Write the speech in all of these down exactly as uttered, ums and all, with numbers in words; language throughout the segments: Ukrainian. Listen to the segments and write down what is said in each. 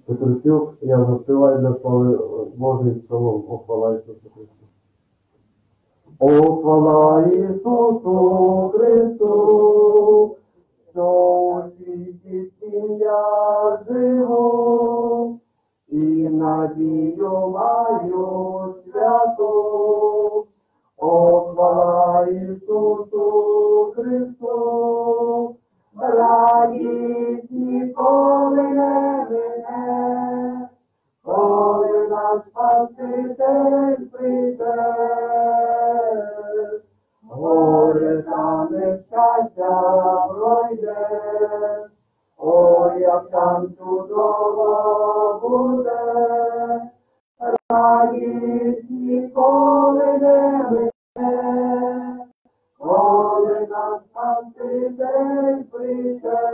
Петрусюк, я заспіваю для слави Божий псалом. О, хвала Ісусу Христу. О, хвала Ісусу Христу, що у світі всім я живу, і надію маю святу. О, хвала Ісусу Христу, радість ніколи не мине, коли наш Спаситель прийде. Горе та нещастя пройде, ой, як там чудово буде, радість ніколи не мине, коли наш Спаситель прийде.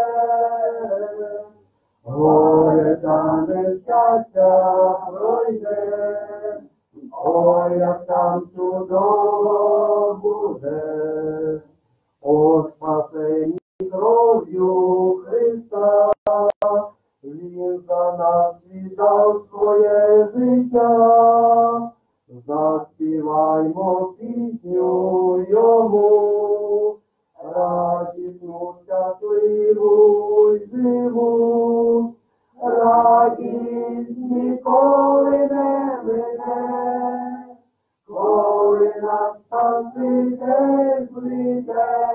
Горе та нещастя пройде, ой, як там чудово буде. О, спасені кров'ю Христа, Він за нас віддав своє життя. Заспіваймо пісню Йому, радісну, щасливу й живу. Радість ніколи не мине, коли наш Спаситель прийде.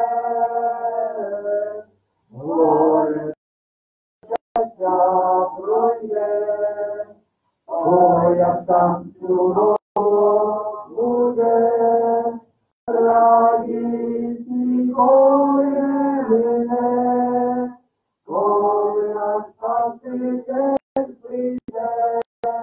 Горе щастя пройде, ой, як там чудово буде, радість ніколи не мине, коли наш Спаситель прийде.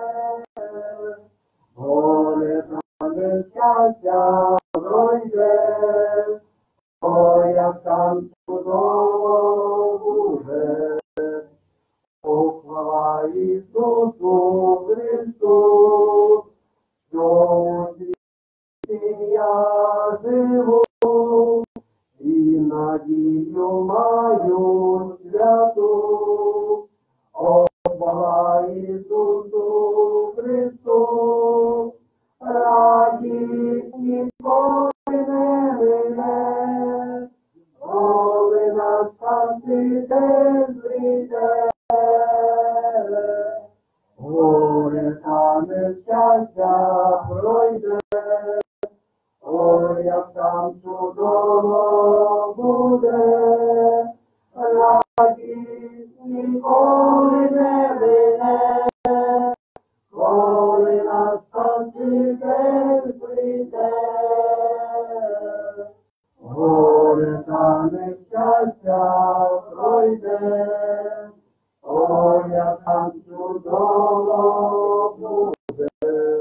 Горе та нещастя пройде, ой, як там чудово буде. О, хвала Ісусу Христу, що у світі я живу, і надію маю святу. О, хвала Ісусу Христу, радість ніколи не мине, коли наш Спаситель прийде. Горе та нещастя пройде, ой, як там чудово буде, радість ніколи не мине, коли наш Спаситель прийде. Горе та нещастя пройде, ой, як там чудово буде.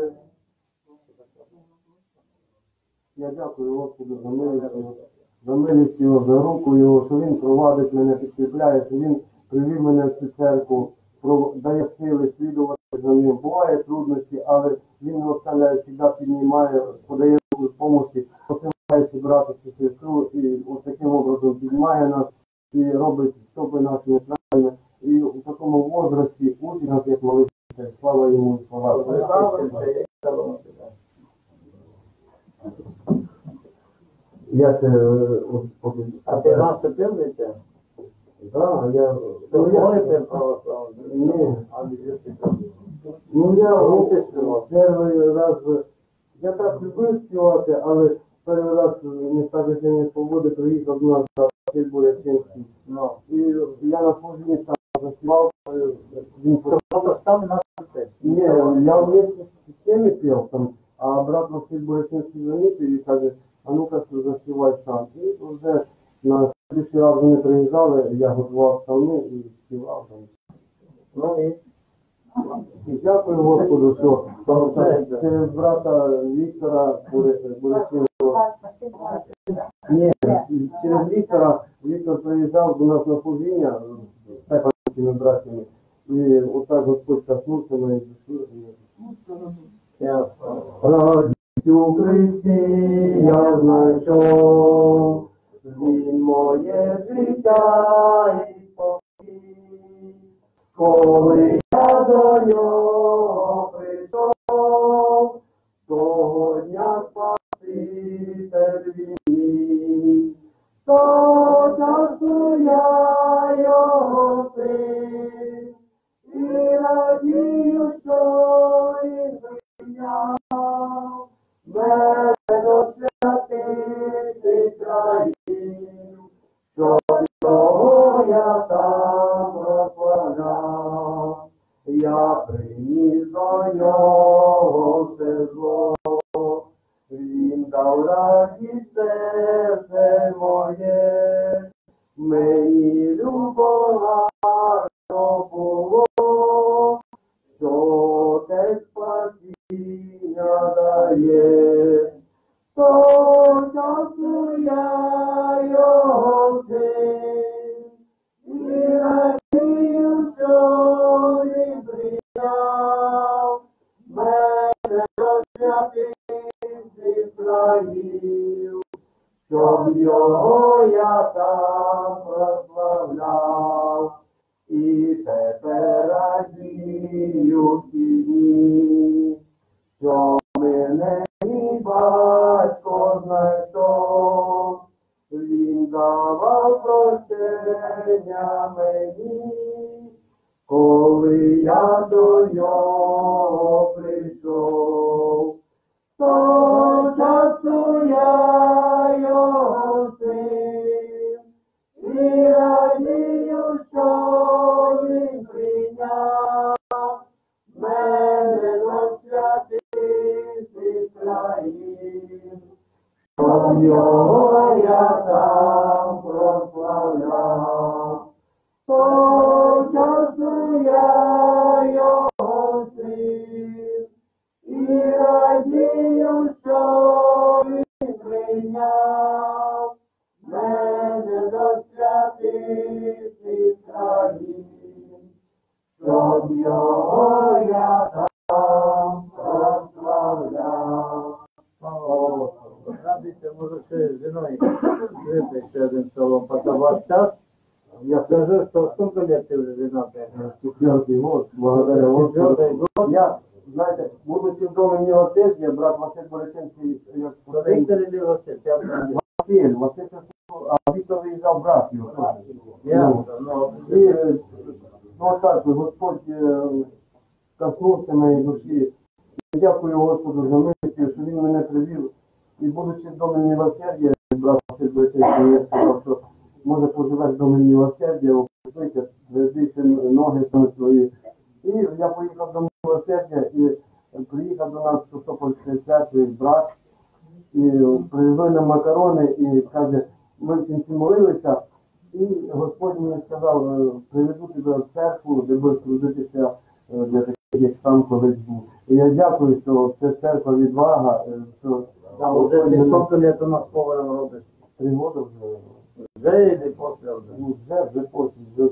Я дякую Господу за милість, за милість Його, за руку Його, що Він провадить мене, підкріпляє, що Він привів мене в цю церкву, дає сили слідувати за Ним. Буває трудності, але Він не оставляє, завжди піднімає, подає руку допомоги, посилає брати цю сестру і ось таким образом піднімає нас і робить стопи наші неправильно. І в такому возрасті учить нас, як молитися. Слава Йому, слава. Я це... А ти раз церквиться? Так, я... Ти молиться православний? Ні. А де ти? Ну я перший раз... Я так любив співати, але перший раз міста Весення Свободи приїхав до нас на Сільбу Яцинський. І я на служінні там заспівав. Він Просто став на це. Ні, я вместе з системі пів там, а брат Василь Борисенський дзвонив і каже, а ну-ка заспівай сам. І вже на слідчий раз вони приїжджали, я готував псалми і співав там. Ну і? І дякую Господу, що через брата Віктора Борисенського. Ні, через Віктора, Віктор приїжджав до нас на служіння з Степанськими братями. І отак Господь коснувся моєї душі. Радість у Христі я знайшов, Він моє життя і спокій, коли я я приніс до нього все зло. Він дав радість серце моє, мені любов гарно було, що те спасіння дає. То часу я його син, і радію, що він прийняв мене до святих Ізраїль, щоб його я там прославляв. І тепер радію ті дні, що мене мій батько знайшов. Він давав прощення мені, коли я до нього прийшов. То часу я його син, і радію, що він прийняв мене до святих Ізраїль, щоб його я там прославляв. То часу я його син, і радію, що він прийняв мене до святих Ізраїль, щоб його я там прославляв. Радуйся, може, ще з жіною жити ще один словом, потом ваш час. Я скажу, что сколько лет ты уже женатый? Четвертый год, благодаря Четвертый Господу. Я, знаете, будучи в доме не отец, я брат Василь Борисенко, я Виктор или Василь? Я понял. Василь, Василь, а Віктор виїжджав брат його. Ясно, ну, І, е, ну так, Господь е, коснувся моєї душі. Я дякую Господу за милість, що Він мене привів. І будучи в домі милосердя, брат Василь Борисенко, я сказав, що може поживеш в домі милосердя, опустися, зведися ноги свої. І я поїхав до милосердя і приїхав до нас в Сосопольської церкви брат, і привезли нам макарони, і каже, ми в кінці молилися, і Господь мені сказав, приведу тебе в церкву, де будеш трудитися для таких, як сам колись був. І я дякую, що це церква відвага, що а уже ты сколько лет у нас поваром робишь? три роки вже. Вже или после уже? Ну, вже, вже потім, вже.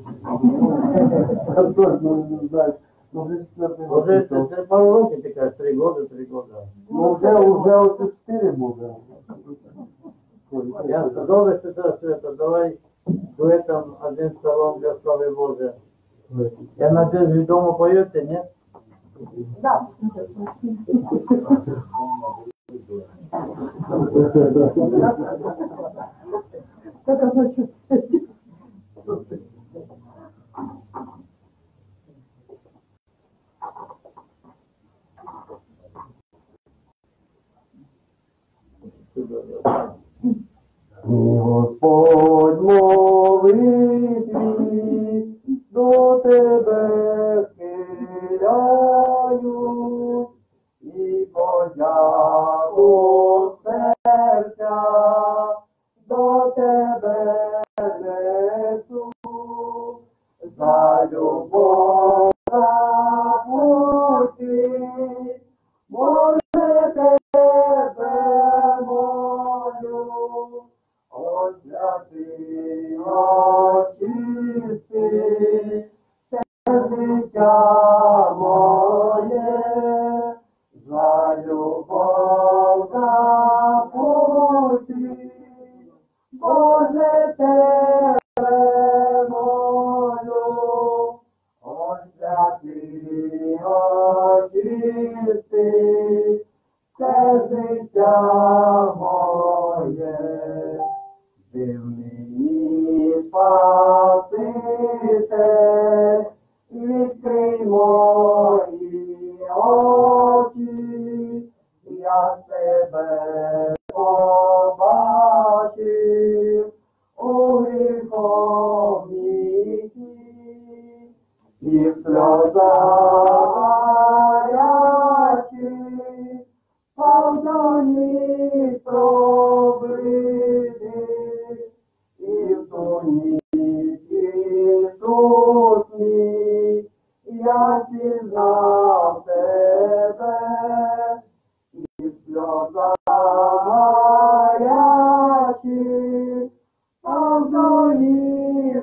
Точно, не знаю. Ну, вже четвертий год. Уже ты, ты пару років, ти кажеш, три года, три года. Ну, вже, вже оце чотири буде. Я сказал, что да, Света, давай дуэтом один псалом для славы Божией. Я надеюсь, вы дома поете, нет? Да. Как оно чувствуется? І Господь молитві до тебе схиляю, і подяку серця до тебе несу, за любов за путі, може тебе молю. О, святий, очисти, це життя моє, за любов за путі, Боже, тебе молю. О, святий, очисти, це життя моє. Дивний Спаситель, відкрий мої очі, я тебе побачив у гріховній, і сльоза гарячі, повзані пробиті, і в ту ніч Ісус мій, я пізнав тебе, і сльоза гарячі, повзані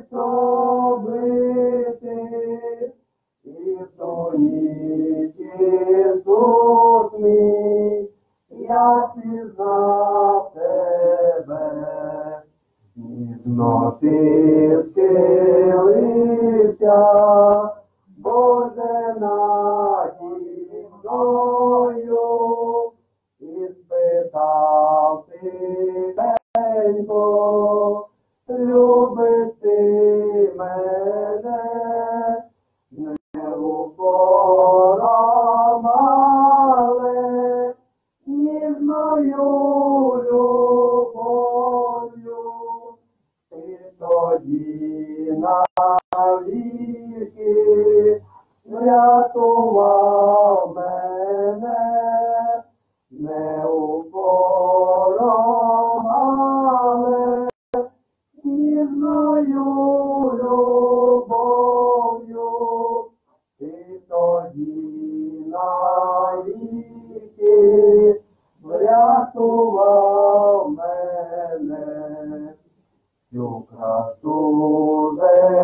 пробиті, і в ту ніч Ісус мій, я пізнав тебе. Ніжно ти схилився, Боже, наді мною, і спитав тихенько, любиш ти мене, не упором, але ніжною любов'ю. Ти тоді навіки врятував мене, не упором, але ніжною любов'ю. Ти тоді навіки врятував мене. Всю красу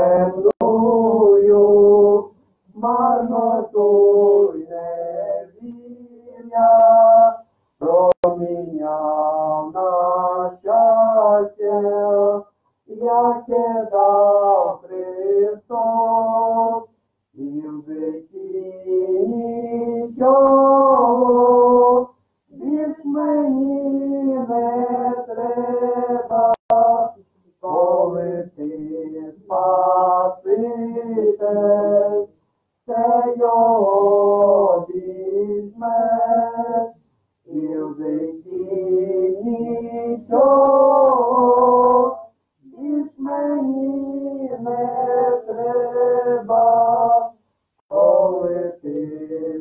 земную, марноту й невір'я, проміняв на щастя, яке дав Христос, і в житті нічого більш мені не треба. Коли ти Спаситель, це його візьмеш, і в житті нічого більш мені не треба. Коли ти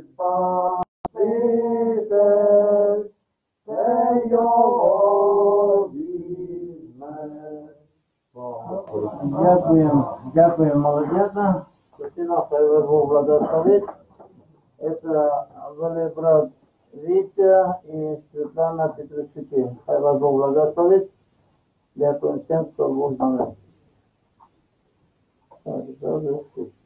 Спаситель, це його візьмеш. Дякуем, дякуем, молодята. Кристина, хай вас Бог благословит. Это были брат Витя и Светлана Петрушчуки. Хай вас Бог благословит. Дякуем всем, кто был с нами. Так,